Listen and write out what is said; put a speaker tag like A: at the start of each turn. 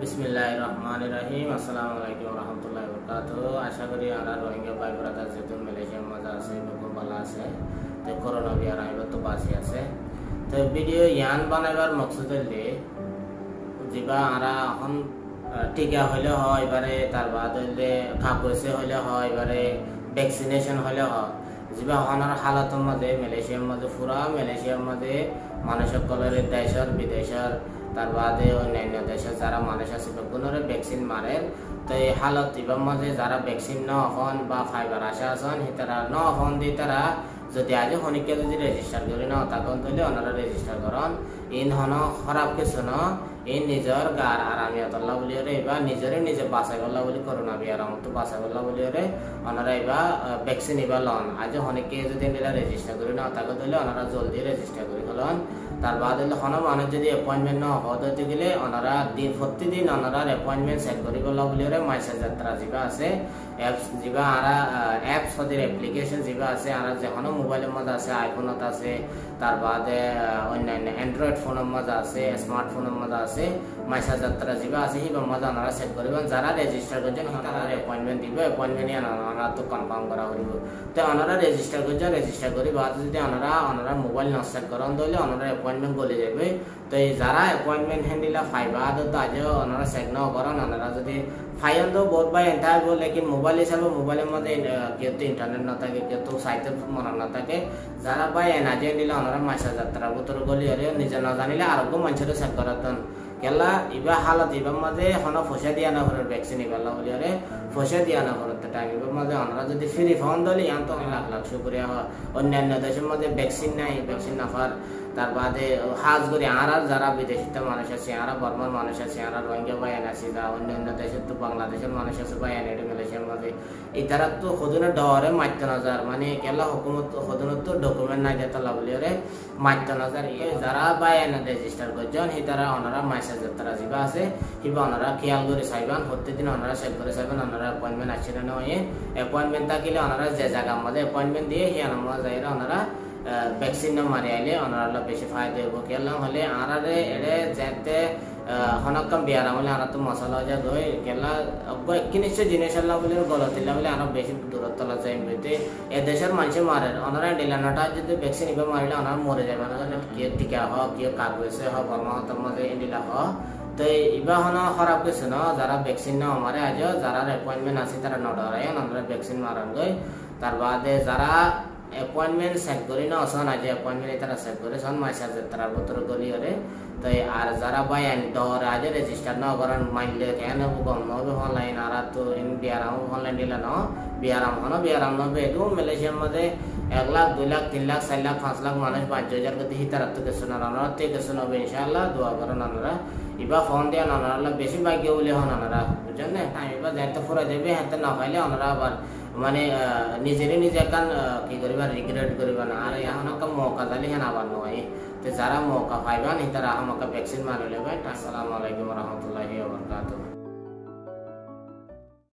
A: बिस्मिल्लाहिर्रहमानिर्रहीम अस्सलामु अलैकुम रहमतुल्लाहि व बरकातुहू। आशा करी आरा रोहिंग्या भाई ब्रादार जेतु मालয়েশিয়া मजा আছে বকো ভালো আছে তো করোনা বিয়ার আইব তো বাসি আছে তো ভিডিও ইয়ান বানাইবার মকসদ হইলে জিবা আরা এখন টিকা হইলে হয় এবারে তার বাদ হইলে কাগজে হইলে হয় এবারে ভ্যাকসিনেশন হইলে হয় জিবা হনার হালাতের মধ্যে মালয়েশিয়ার মধ্যে পুরা মালয়েশিয়ার মধ্যে মানুষ সকলের দেশের বিদেশের তার বাদে অন্যান্য দেশে যারা মানুষ আছে বেগুনের ভ্যাকসিন মারেন তো এই হালত ইবার মাঝে যারা ভ্যাকসিন ন হন বা ফাইবার আশা আছেন তারা ন হন দিয়ে তারা যদি আজ হনিকে যদি রেজিস্টার করি না তখন তাহলে ওনারা রেজিস্টার করেন ইন হন খারাপ কিছু ন এই নিজের গার আরামিয়াত আল্লাহ বলি রে এবার নিজেরে নিজে বাঁচাই বললা বলি করোনা বিয়ার মতো বাঁচাই বললা বলি রে ওনারা এবার ভ্যাকসিন এবার লন আজ হনিকে যদি রেজিস্টার করি না তখন তাহলে ওনারা জলদি রেজিস্টার করি হলেন তার বাদ হলে হন মানুষ যদি অ্যাপয়েন্টমেন্ট ন হতে গেলে ওনারা দিন প্রতিদিন ওনারা অ্যাপয়েন্টমেন্ট সেট করি বললা বলি রে মাইসা যাত্রা যা আছে অ্যাপস যা আরা অ্যাপস ওদের অ্যাপ্লিকেশন যা আছে আর যখন মোবাইলের মধ্যে আছে আইফোনত আছে তার বাদে অন্যান্য অ্যান্ড্রয়েড ফোনের মধ্যে আছে স্মার্টফোনের মধ্যে আছে মাইসা যাত্রা যা আছে সেই মধ্যে ওনারা সেট করবেন যারা রেজিস্টার করছেন তারা অ্যাপয়েন্টমেন্ট দিব অ্যাপয়েন্টমেন্ট ওনারা তো কনফার্ম করা হইব তো ওনারা রেজিস্টার করছেন রেজিস্টার করি বাদ যদি ওনারা মোবাইল ন সেট করেন তাহলে ওনারা অ্যাপয়েন্টমেন্ট বলে যাবে তো এই যারা অ্যাপয়েন্টমেন্ট হ্যান্ডিলা ফাইবা তো আজ ওনারা সেট ন করেন ওনারা যদি ফাইন তো বহুত বাই এন্টার বল লেকিন মোবাইল হিসাবে মোবাইলের মধ্যে কেউ তো ইন্টারনেট না থাকে কেউ তো সাইটে মনে না থাকে যারা বাই এনার্জি দিলে ওনারা মাইসা যাত্রা বোতর গলি হলে নিজে না জানিলে আরোগ্য মানুষের সেট করাতেন কেলা ইবা হালত ইবার মাঝে হন পয়সা দিয়া না করে ভ্যাকসিন ইবাল্লা বলি আরে পয়সা দিয়া না করতে টাইম ইবার মাঝে ওনারা যদি ফ্রি ফাউন্ড দিলে ইয়ান তো লাখ লাখ শুক্রিয়া হয় অন্যান্য দেশের মধ্যে ভ্যাকসিন নাই ভ্যাকসিন না পার তার বাদে হাজ করে আর যারা বিদেশিতে মানুষ আছে আর বর্মার মানুষ আছে আর রোহিঙ্গা বায়ান আছে যা অন্যান্য দেশের তো বাংলাদেশের মানুষ আছে বায়ান এটা মালয়েশিয়ার মধ্যে ইতারা তো সদনে ডরে মারতে নজার মানে কেলা হুকুমত সদনে তো ডকুমেন্ট নাই যেতে লাভলিওরে মারতে নজার যারা বায়ান রেজিস্টার করছেন তারা ওনারা মাইসা যাত্রা যা আছে কিবা ওনারা খেয়াল করে চাইবেন প্রত্যেকদিন ওনারা সেট করে চাইবেন ওনারা অ্যাপয়েন্টমেন্ট আছে না নয় অ্যাপয়েন্টমেন্ট থাকিলে ওনারা যে জায়গার মধ্যে অ্যাপয়েন্টমেন্ট দিয়ে সেই আমার জায়গা ওনারা ভ্যাকসিন মারি আইলে ওনারা বেশি ফায়দা হবো কেলাম হলে আনারে এড়ে যেতে হনকম বিয়ার হলে আনা তো মশলা যা দই কেলা কিনিস জিনিস আল্লাহ বলে গলতিলা বলে আরো বেশি দূরত্ব যায় বইতে এ দেশের মানুষ মারে ওনারা ডিলানোটা যদি ভ্যাকসিন ইবে মারিলে ওনারা মরে যাবে না কেউ টিকা হোক কেউ কাগজে হোক বর্মাহতের মধ্যে ইন্ডিলা হোক তো ইবা হন খারাপ কিছু ন যারা ভ্যাকসিন না মারে আজ যারা অ্যাপয়েন্টমেন্ট আছে তারা নডরায় ওনারা ভ্যাকসিন মারান গই তার বাদে যারা অ্যাপয়েন্টমেন্ট সেট করি না অসন আজ অ্যাপয়েন্টমেন্ট তারা সেট করে সন মাইসা যাত্রা বোতর গলি হরে তো আর যারা বায়ান ডর আজ রেজিস্টার ন করেন মাইলে কেন গম নবে অনলাইন আর তো ইন বিয়ারাম অনলাইন দিলা ন বিয়ারাম নবে তো মালয়েশিয়ার মধ্যে 1 লাখ 2 লাখ 3 লাখ 4 লাখ 5 লাখ মানুষ 5,000 গতি হিতারাত তো কিছু না ওনারা তে কিছু নবে ইনশাআল্লাহ দোয়া করেন ওনারা ইবা ফোন দিয়ে ওনারা বেশি ভাগ্য বলে হন ওনারা বুঝছেন না টাইম ইবা যাইতে পুরা যাবে হাতে না পাইলে ওনারা আবার মানে নিজেরই নিজে কান কি করিবা রিগ্রেট করিবা না আর এখন একটা মৌকা দিলে হেন আবার নয় তো যারা মৌকা পাইবা তারা আমাকে ভ্যাকসিন মারি লেবে। আসসালামু আলাইকুম রহমতুল্লাহি ওয়া বারাকাতুহু।